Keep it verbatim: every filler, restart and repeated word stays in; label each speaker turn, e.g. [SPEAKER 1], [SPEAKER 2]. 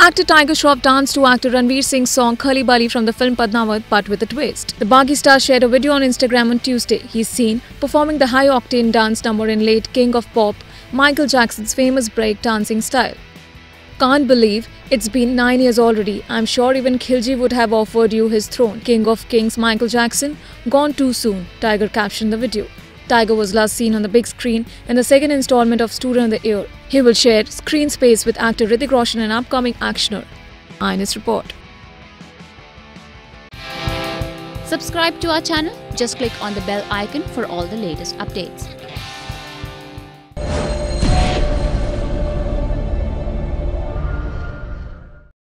[SPEAKER 1] Actor Tiger Shroff danced to actor Ranveer Singh's song Khalibali from the film Padmaavat, but with a twist. The Baghi star shared a video on Instagram on Tuesday. He's seen performing the high-octane dance number in late King of Pop Michael Jackson's famous break dancing style. Can't believe it's been nine years already. I'm sure even Khilji would have offered you his throne. King of Kings Michael Jackson, gone too soon, Tiger captioned the video. Tiger was last seen on the big screen in the second installment of Student of the Year. He will share screen space with actor Hrithik Roshan and upcoming actioner. I N S report.
[SPEAKER 2] Subscribe to our channel. Just click on the bell icon for all the latest updates.